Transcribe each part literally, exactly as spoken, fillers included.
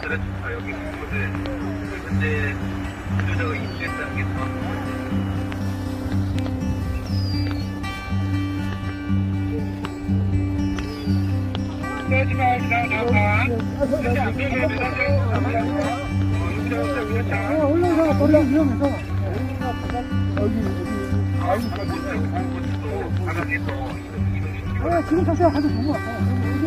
것들은 다 여기 있는데 근데 구조자가 입주했다는 게 정확한 거예요. 올라가 버리기 위험해서 여기 아 지금 자체가 가도 좋은 것 같아.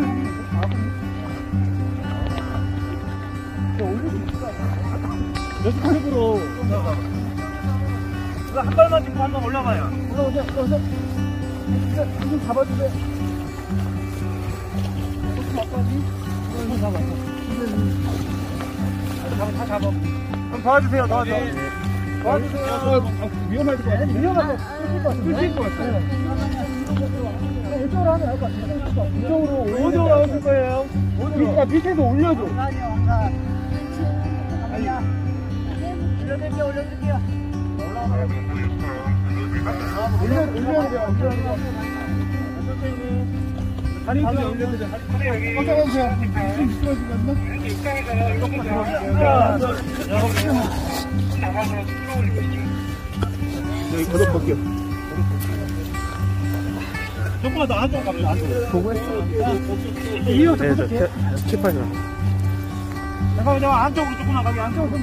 올릴 수 있을 것 같아. 몇 칸으로 이거 한 발만 짚고 한번 올라가요. 올라오세요. 올라오세요. 좀 잡아주세요. 다 잡아. 다 잡아. 그럼 도와주세요, 도와주세요. 도와주세요. 위험할 것 같아. 위험할 것 같아. 뚫릴 것 같아. 이쪽으로 하면 할 것 같아. 이쪽으로 어디로 나오실 거예요? 밑에, 밑에서 올려줘. 올려드릴게요, 올려드릴게요. 올려, 올려야 돼요. 다리 위에 올려드려. 꺾어주세요. 좀 미끄러지겠나? 여기 거듭 볼게요. 조금만 더 안쪽으로 갑니다, 안쪽으로. 보고 했어. 이어서 네, 저, 돼. 스킵하지 마. 잠깐만, 잠깐만, 안쪽으로 조금만 가게, 안쪽으로.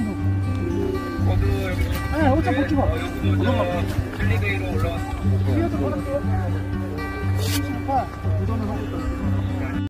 아니, 어차피 붙지 마. 헬리베이로 올라왔어. 이어서 걸을게요. 아, 도전을 하고 있다.